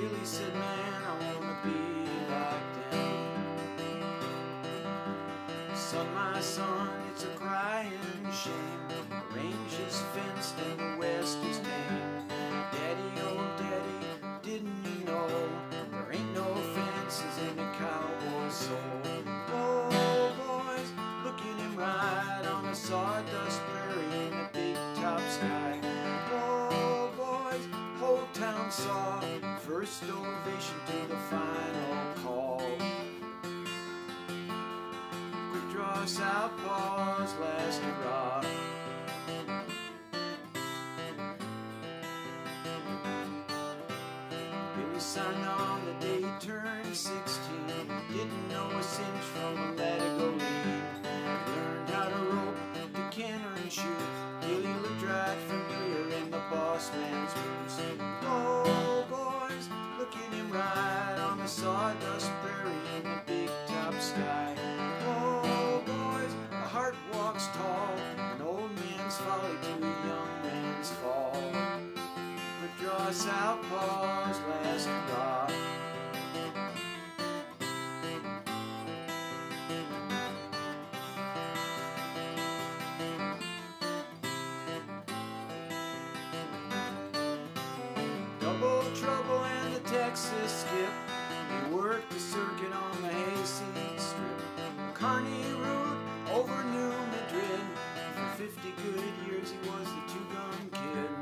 Billy said, man, I wanna be like them. Son, my son, it's a crying shame. The range is fenced and the west is tame. Daddy, oh daddy, didn't you know there ain't no fences in a cowboy's soul? Oh boys, look at him ride on a sawdust prairie in the big top sky. Oh boys, whole town saw first ovation to the final call. Quickdraw Southpaw's last hurrah. Billy signed on the day he turned 16. Didn't know a cinch from a let-it-go-lead. Learned how to rope, to canter and shoot. Billy looked right familiar in the boss man's boots. Oh boys, look at him ride on the sawdust prairie in the big top sky. Oh boys, a heart walks tall, an old man's folly to a young man's fall. Quickdraw Southpaw's last hurrah. Double trouble and the Texas skip. He worked the circuit on the hayseed strip. Kearney route over New Madrid. For 50 good years he was the two-gun kid.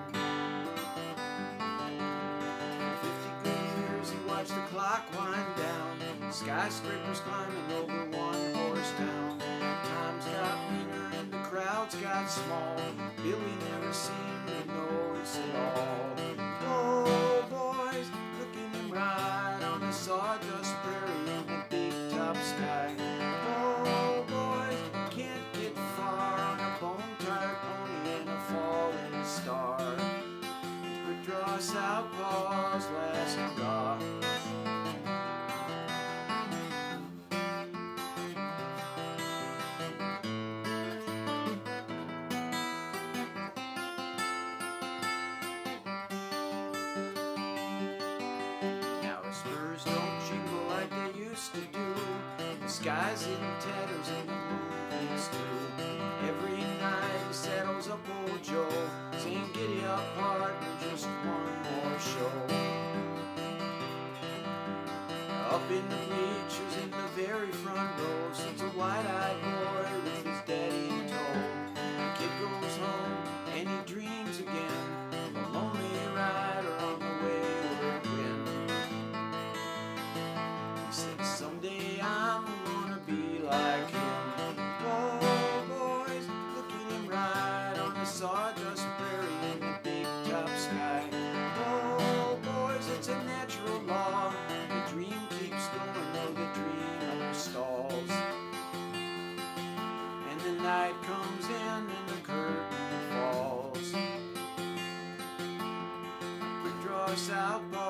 For 50 good years he watched the clock wind down. Skyscrapers climbing over one-horse town. Times got meaner and the crowds got small. Billy never seemed to notice at all. Oh boys, look at him ride on the sawdust prairie in the big top sky. Oh boys, can't get far on a bone-tired pony and a falling star. Quickdraw Southpaw's last hurrah. Spurs don't jingle like they used to do. The sky's in tatters and the movies too. Every night he saddles up old Joe, saying giddy up partner, just one more show. Up in the bleachers in the very front row sits a wide-eyed boy with his daddy in tow. The kid goes home and he dreams again of a lonely rider on the wayward wind. Someday I'm gonna be like him. Oh boys, look at him ride on the sawdust prairie in the big top sky. Oh boys, it's a natural law. The dream keeps going though the dreamer stalls. And the night comes in and the curtain falls. Quickdraw Southpaw